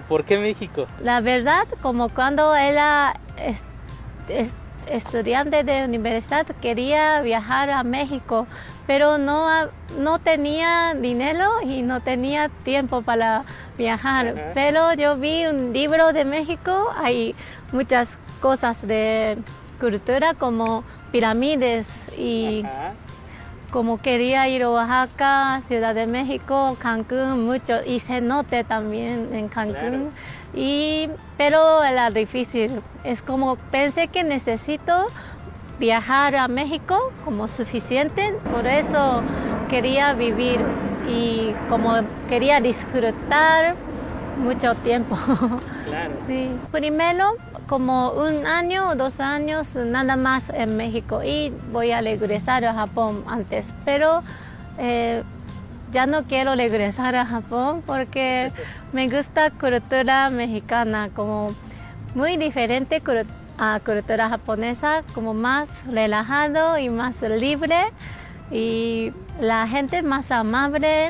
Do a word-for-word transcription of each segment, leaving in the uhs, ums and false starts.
¿Por qué México? La verdad, como cuando era es, es, estudiante de universidad, quería viajar a México, pero no, no tenía dinero y no tenía tiempo para viajar. Uh-huh. Pero yo vi un libro de México, hay muchas cosas de cultura como pirámides y uh-huh. como quería ir a Oaxaca, Ciudad de México, Cancún, mucho, y cenote también en Cancún. Claro. Y, pero era difícil, es como pensé que necesito viajar a México como suficiente, por eso quería vivir y como quería disfrutar mucho tiempo. Claro. Sí. Primero, como un año o dos años nada más en México y voy a regresar a Japón antes, pero eh, ya no quiero regresar a Japón porque me gusta cultura mexicana, como muy diferente a cultura japonesa, como más relajado y más libre y la gente más amable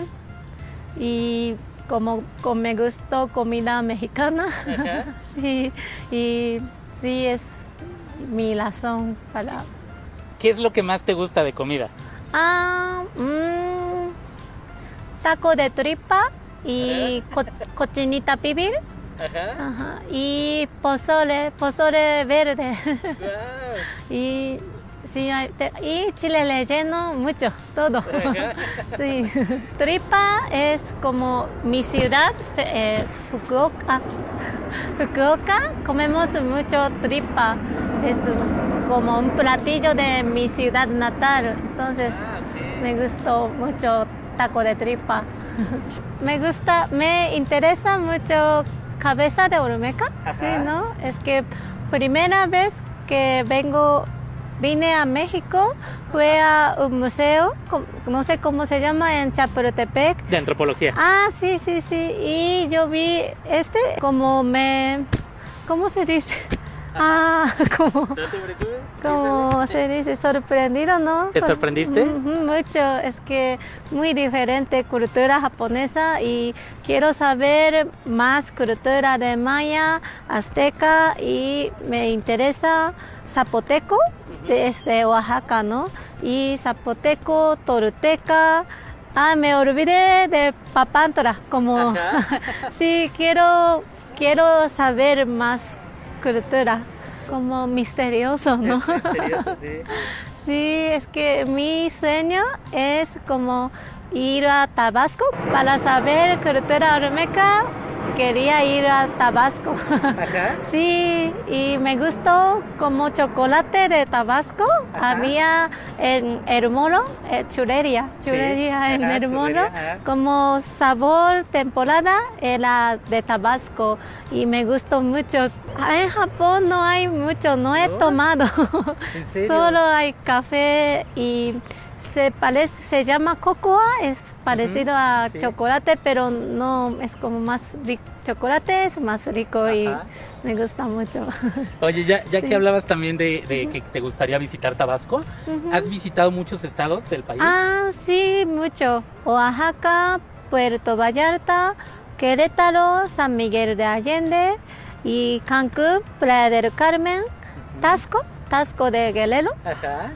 y como, como me gustó comida mexicana. sí, y sí es mi razón para... ¿Qué es lo que más te gusta de comida? Ah, mmm, taco de tripa y co cochinita pibil. Ajá. Ajá. Y pozole, pozole verde. Wow. y, sí, y chile relleno, mucho, todo. sí. Tripa es como mi ciudad, eh, Fukuoka. Fukuoka, comemos mucho tripa. Es como un platillo de mi ciudad natal. Entonces, ah, okay. me gustó mucho taco de tripa. me gusta, me interesa mucho cabeza de olmeca, sí, ¿no? Es que primera vez que vengo, vine a México, fue a un museo, no sé cómo se llama, en Chapultepec. De antropología. Ah, sí, sí, sí. Y yo vi este, como me, ¿cómo se dice? Ah, como, como se dice, sorprendido, ¿no? ¿Te sorprendiste? Mucho, es que muy diferente cultura japonesa y quiero saber más cultura de maya, azteca y me interesa zapoteco, desde Oaxaca, ¿no? Y zapoteco, tolteca. Ah, me olvidé de Papantla, como, sí, quiero, quiero saber más cultura, como misterioso, ¿no? Es misterioso, sí. Sí, es que mi sueño es como ir a Tabasco para saber cultura olmeca. Quería ir a Tabasco. Ajá. Sí, y me gustó como chocolate de Tabasco. Ajá. Había en el moro, eh, chulería, chulería sí. en ajá, el moro, como sabor temporada era de Tabasco y me gustó mucho. En Japón no hay mucho, no he ¿No? tomado. ¿En serio? Solo hay café y se parece, se llama cocoa, es parecido uh-huh, a sí. chocolate, pero no es como más rico. Chocolate es más rico Ajá. y me gusta mucho. Oye, ya, ya sí. que hablabas también de, de uh-huh. que te gustaría visitar Tabasco, uh-huh. ¿has visitado muchos estados del país? Ah, sí, mucho. Oaxaca, Puerto Vallarta, Querétaro, San Miguel de Allende y Cancún, Playa del Carmen, uh-huh. Taxco, Taxco de Guerrero. Ajá.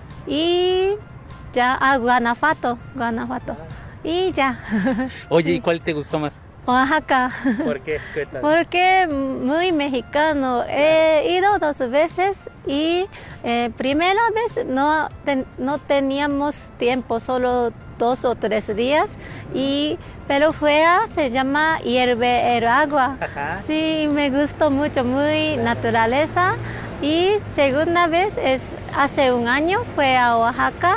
Y ya, ah, Guanajuato, Guanajuato. Y ya. Oye, ¿y cuál te gustó más? Oaxaca. ¿Por qué? ¿Qué tal? Porque muy mexicano. He ido dos veces y eh, primera vez no, ten, no teníamos tiempo, solo dos o tres días. Y, pero fue a, se llama hierve el agua. Ajá. Sí, me gustó mucho, muy naturaleza. Y segunda vez es hace un año, fue a Oaxaca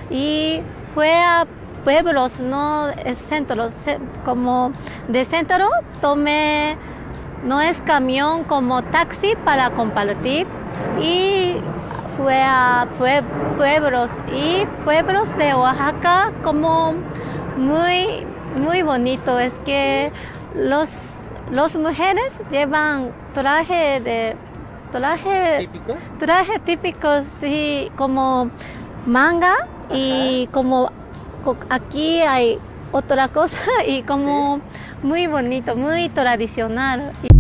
y fue a pueblos, no es centro, como de centro tomé, no es camión, como taxi para compartir y fue a pue pueblos y pueblos de Oaxaca como muy, muy bonito, es que los, los mujeres llevan traje de traje ¿Típicos? Traje típicos, sí, como manga. Ajá. Y como aquí hay otra cosa y como ¿sí? muy bonito, muy tradicional.